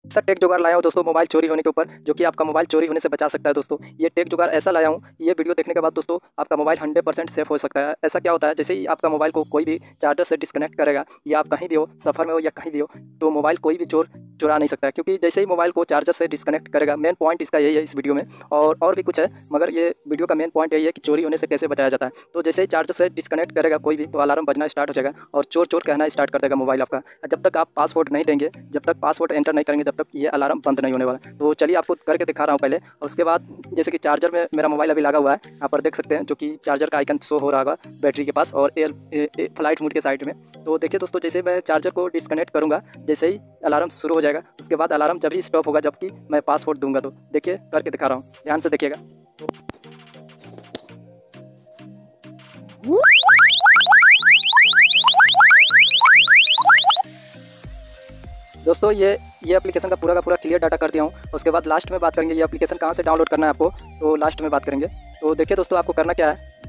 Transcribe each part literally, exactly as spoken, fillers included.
ऐसा टेक जुगाड़ लाया हूँ दोस्तों मोबाइल चोरी होने के ऊपर, जो कि आपका मोबाइल चोरी होने से बचा सकता है दोस्तों। ये टेक जुगाड़ ऐसा लाया हूँ, ये वीडियो देखने के बाद दोस्तों आपका मोबाइल हंड्रेड परसेंट सेफ हो सकता है। ऐसा क्या होता है, जैसे ही आपका मोबाइल को कोई भी चार्जर से डिस्कनेक्ट करेगा, या आप कहीं भी हो, सफ़र में हो या कहीं भी हो, तो मोबाइल कोई भी चोर चुरा नहीं सकता है। क्योंकि जैसे ही मोबाइल को चार्जर से डिस्कनेक्ट करेगा, मेन पॉइंट इसका यही है इस वीडियो में। और और भी कुछ है, मगर ये वीडियो का मेन पॉइंट यही है कि चोरी होने से कैसे बचाया जाता है। तो जैसे ही चार्जर से डिस्कनेक्ट करेगा कोई भी, तो अलार्म बजना स्टार्ट हो जाएगा और चोर चोर कहना स्टार्ट कर देगा मोबाइल आपका। जब तक आप पासवर्ड नहीं देंगे, जब तक पासवर्ड एंटर नहीं करेंगे, जब तक ये अलार्म बंद नहीं होने वाला। तो चलिए आपको करके दिखा रहा हूँ पहले। उसके बाद जैसे कि चार्जर में मेरा मोबाइल अभी लगा हुआ है, यहाँ पर देख सकते हैं, जो कि चार्जर का आइकन शो हो रहा होगा बैटरी के पास और एयर फ्लाइट मोड के साइड में। तो देखिए दोस्तों, जैसे मैं चार्जर को डिस्कनेक्ट करूँगा, जैसे ही अलार्म शुरू हो जाएगा, उसके बाद अलार्म जब ही स्टॉप होगा जबकि मैं पासवर्ड दूंगा। तो देखिए करके दिखा रहा हूँ, ध्यान से देखिएगा। दोस्तों ये ये एप्लीकेशन का पूरा का पूरा क्लियर डाटा कर दिया हूँ। उसके बाद लास्ट में बात करेंगे ये एप्लीकेशन कहाँ से डाउनलोड करना है आपको, तो लास्ट में बात करेंगे। तो देखिए दोस्तों, आपको करना क्या है,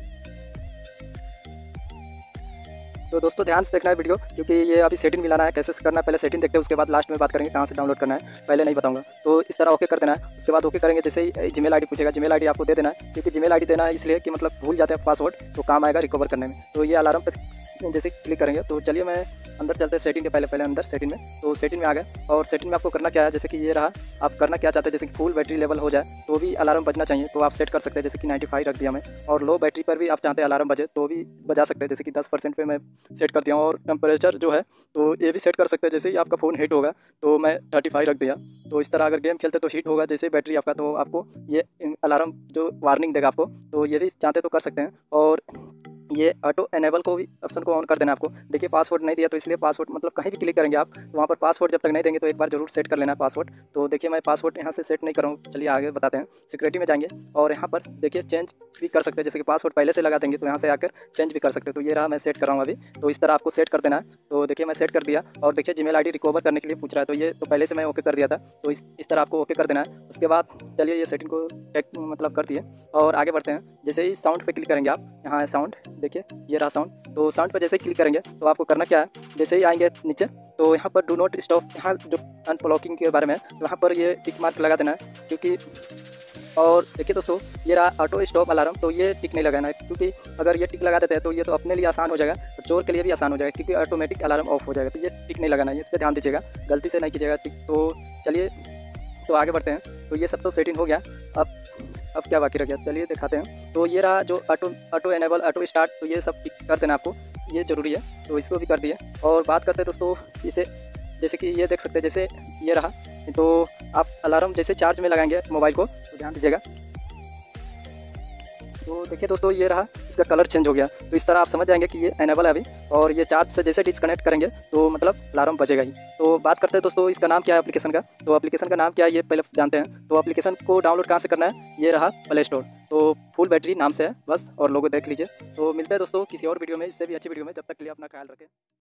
तो दोस्तों ध्यान से देखना है वीडियो, क्योंकि ये अभी सेटिंग मिलाना है, कैसे करना है पहले सेटिंग देखते हैं, उसके बाद लास्ट में बात करेंगे कहाँ से डाउनलोड करना है, पहले नहीं बताऊंगा। तो इस तरह ओके कर देना है। उसके बाद ओके करेंगे, जैसे ही जीमेल आईडी पूछेगा, जीमेल आईडी आपको दे देना है, क्योंकि जीमेल आईडी देना है इसलिए कि मतलब भूल जाते हैं पासवर्ड, तो काम आएगा रिकवर करने में। तो ये अलार्म पर जैसे क्लिक करेंगे, तो चलिए मैं अंदर चलते हैं सेटिंग के पहले पहले अंदर सेटिंग में। तो सेटिंग में आ गए, और सेटिंग में आपको करना क्या है, जैसे कि ये रहा, आप करना क्या चाहते हैं, जैसे कि फुल बैटरी लेवल हो जाए तो भी अलार्म बजना चाहिए, तो आप सेट कर सकते हैं, जैसे कि नाइन्टी फाइव रख दिया मैं। और लो बैटरी पर भी आप चाहते हैं अलार्म बजे तो भी बजा सकते हैं, जैसे कि दस परसेंट पे मैं सेट कर दिया हूँ। और टेम्परेचर जो है तो ये भी सेट कर सकते हैं, जैसे ही आपका फ़ोन हीट होगा तो मैं थर्टी फाइव रख दिया। तो इस तरह अगर गेम खेलते तो हीट होगा जैसे बैटरी आपका, तो आपको ये अलार्म जो वार्निंग देगा आपको, तो ये भी चाहते तो कर सकते हैं। और ये ऑटो एनेबल को भी ऑप्शन को ऑन कर देना आपको। देखिए पासवर्ड नहीं दिया, तो इसलिए पासवर्ड मतलब कहीं भी क्लिक करेंगे आप, तो वहाँ पर पासवर्ड जब तक नहीं देंगे तो एक बार जरूर सेट कर लेना है पासवर्ड। तो देखिए मैं पासवर्ड यहाँ से सेट नहीं कर रहा हूँ, चलिए आगे बताते हैं। सिक्योरिटी में जाएंगे और यहाँ पर देखिए चेंज भी कर सकते हैं, जैसे कि पासवर्ड पहले से लगा देंगे तो यहाँ से आकर चेंज भी कर सकते हैं। तो ये रहा, मैं सेट कर रहा हूँ अभी। तो इस तरह आपको सेट कर देना है। तो देखिए मैं सेट कर दिया, और देखिए जीमेल आईडी रिकवर करने के लिए पूछ रहा है, तो ये तो पहले से मैं ओके कर दिया था, तो इस इस तरह आपको ओके कर देना है। उसके बाद चलिए ये सेटिंग को टेक मतलब कर दिए और आगे बढ़ते हैं। जैसे ही साउंड पे क्लिक करेंगे आप, यहाँ है साउंड, देखिए ये रहा साउंड। तो साउंड पर जैसे ही क्लिक करेंगे तो आपको करना क्या है, जैसे ही आएंगे नीचे तो यहाँ पर डू नॉट स्टॉप, यहाँ जो अनब्लॉकिंग के बारे में यहाँ पर ये टिक मार्क लगा देना है, क्योंकि और देखिए दोस्तों ये रहा ऑटो स्टॉप अलार्म, तो ये टिक नहीं लगाना है, क्योंकि अगर ये टिक लगा देते हैं तो ये तो अपने लिए आसान हो जाएगा और चोर के लिए भी आसान हो जाएगा, क्योंकि ऑटोमेटिक अलार्म ऑफ हो जाएगा। तो ये टिक नहीं लगाना है, इस पर ध्यान दीजिएगा, गलती से नहीं कीजिएगा टिक। तो चलिए तो आगे बढ़ते हैं। तो ये सब तो सेटिंग हो गया, अब अब क्या बाकी रह गया, चलिए दिखाते हैं। तो ये रहा जो auto auto enable auto start, तो ये सब टिक कर देना आपको, ये ज़रूरी है, तो इसको भी कर दिए। और बात करते हैं दोस्तों इसे, जैसे कि ये देख सकते हैं, जैसे ये रहा, तो आप अलार्म जैसे चार्ज में लगाएंगे मोबाइल को, तो ध्यान दीजिएगा। तो देखिए दोस्तों ये रहा, इसका कलर चेंज हो गया, तो इस तरह आप समझ जाएंगे कि ये एनेबल है अभी। और ये चार्ज से जैसे डिस्कनेक्ट करेंगे तो मतलब अलार्म बजेगा ही। तो बात करते हैं दोस्तों इसका नाम क्या है एप्लीकेशन का, तो एप्लीकेशन का नाम क्या है ये पहले जानते हैं। तो एप्लीकेशन को डाउनलोड कहाँ से करना है, ये रहा प्ले स्टोर, तो फुल बैटरी नाम से है बस, और लोगो देख लीजिए। तो मिलते हैं दोस्तों किसी और वीडियो में, इससे भी अच्छी वीडियो में, जब तक के लिए अपना ख्याल रखें।